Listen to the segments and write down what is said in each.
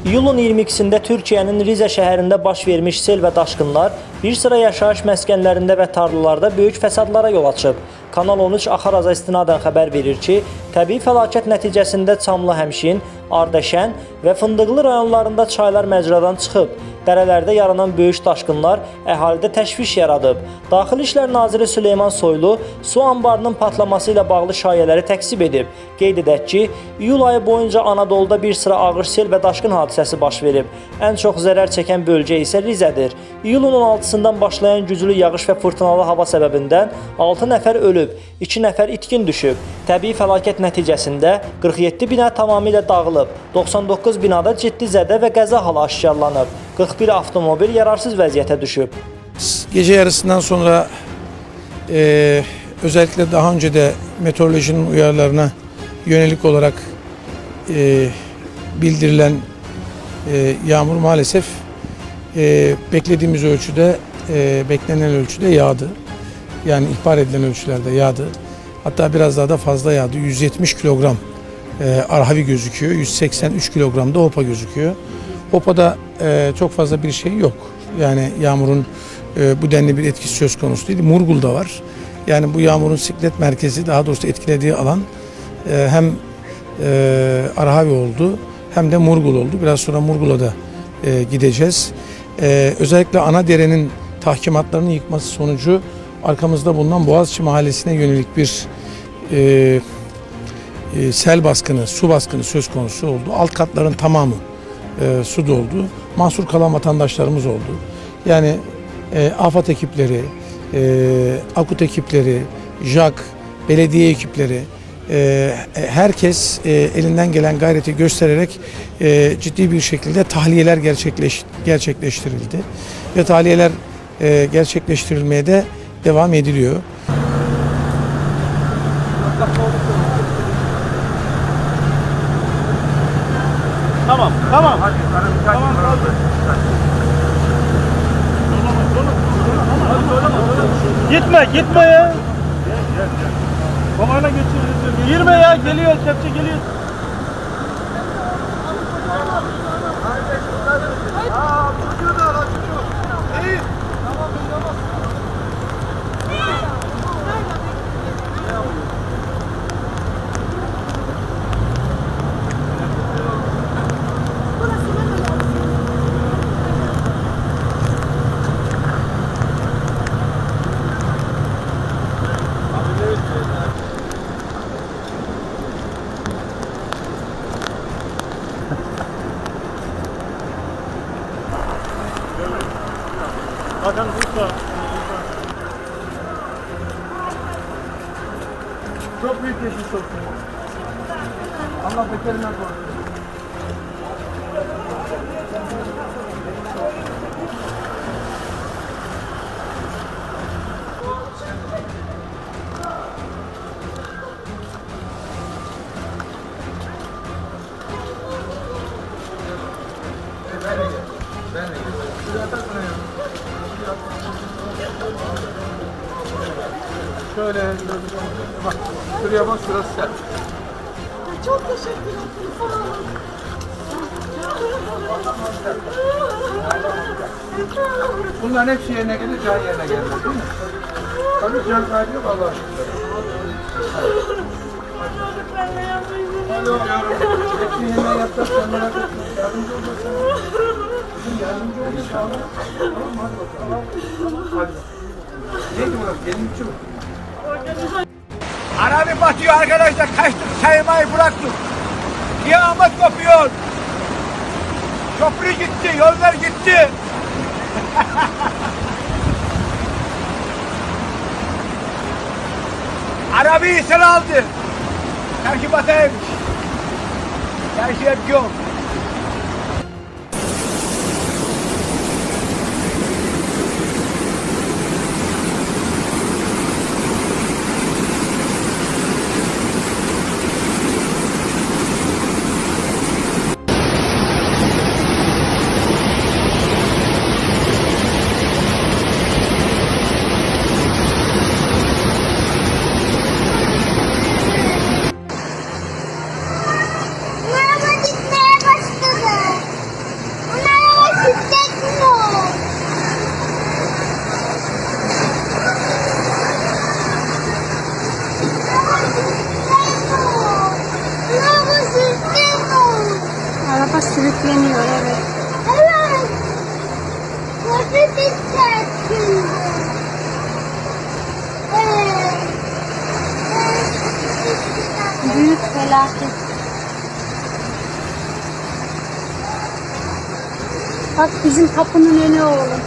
İyulun 22-sində Türkiyənin Rize şəhərində baş vermiş sel və daşqınlar bir sıra yaşayış məskənlərində və tarlalarda böyük fəsadlara yol açıb. Kanal 13 Axaraza istinadən xəbər verir ki, təbii fəlakət nəticəsində Çamlı Həmşin, Ardəşən və Fındıqlı rayonlarında çaylar məcradan çıxıb. Dərələrdə yaranan böyük daşqınlar əhalidə təşviş yaradıb. Daxili İşlər Naziri Süleyman Soylu su anbarının patlaması ilə bağlı şayələri təksib edib. Qeyd edək ki, iyul ayı boyunca Anadoluda bir sıra ağır sel və daşqın hadisəsi baş verib. Ən çox zərər çəkən bölgə isə Rizədir. İyulun 16-sından başlayan güclü yağış və fırtınalı hava səbəbindən 6 nəfər ölüb, 2 nəfər itkin düşüb. Təbii fəlakət nəticəsində 47 bina tamamilə dağılıb, 99 binada ciddi zədə və qəza halı aşkarlanıb. 41 avtomobil yararsız vəziyyətə düşüb. Gece yarısından sonra özellikle daha önce de meteorolojinin uyarılarına yönelik olarak bildirilen yağmur maalesef beklediğimiz ölçüde, beklenen ölçüde yağdı. Yani ihbar edilen ölçülerde yağdı. Hatta biraz daha da fazla yağdı. 170 kilogram arhavi gözüküyor. 183 kilogram da hopa gözüküyor. Hopa'da çok fazla bir şey yok. Yani yağmurun bu denli bir etkisi söz konusu değil. Murgul'da var. Yani bu yağmurun siklet merkezi, daha doğrusu etkilediği alan hem Arhavi oldu hem de Murgul oldu. Biraz sonra Murgul'a da gideceğiz. Özellikle Anadere'nin tahkimatlarını yıkması sonucu arkamızda bulunan Boğaziçi Mahallesi'ne yönelik bir sel baskını, su baskını söz konusu oldu. Alt katların tamamı su doldu. Mahsur kalan vatandaşlarımız oldu. Yani AFAD ekipleri, AKUT ekipleri, JAK, belediye ekipleri, herkes elinden gelen gayreti göstererek ciddi bir şekilde tahliyeler gerçekleştirildi. Ve tahliyeler gerçekleştirilmeye de devam ediliyor. Tamam. Hadi, tamam kaldı. Gitme ya. Gel. Komayla geçiyoruz. Girme ya, geliyor, kepçe geliyor. Bakın burada. Çok büyük geçmiş olsun. Allah beterinden korusun. Şöyle bak, şuraya bak, şurası sen. Çok teşekkür ederim. Sağ olun. Bunların hepsi yerine gelir, can yerine gelir, değil mi? Tabii can kaybı yok, Allah'a şükür. Benle yapmayın. Hepsini yeniden yapacağız, sen merak etme. Yardımcı olacaksın. Yardımcı olacaksın. Tamam, hadi bakalım. Hadi. Neydi burası? Gelin içi mi? Arabi batıyor arkadaşlar, kaçtık, saymayı bıraktık. Kıyamet kopuyor. Köprü gitti, yollar gitti. Arabi'yi sel aldı. Terkibataymış. Her şey yok. Merhaba gitme. Ama sürükleniyor, evet. Evet. Nasıl gideceğiz şimdi? Evet. Büyük felaket. Bak bizim kapının önü oğlum.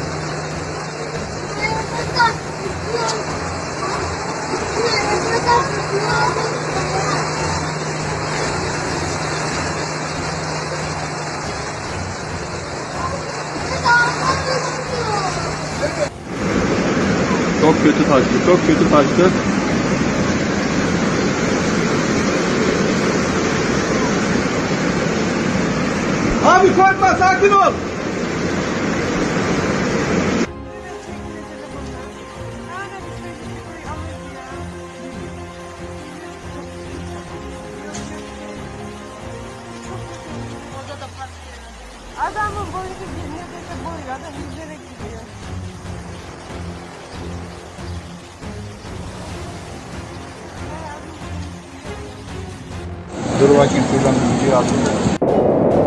Çok kötü taştı, çok kötü taştı. Abi korkma, sakin ol. Adamın boyu gidiyor, ne dese boyu, adam yüzerek gidiyor. Dur bakayım şuradan bir video alayım.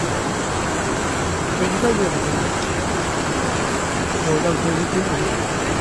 Oradan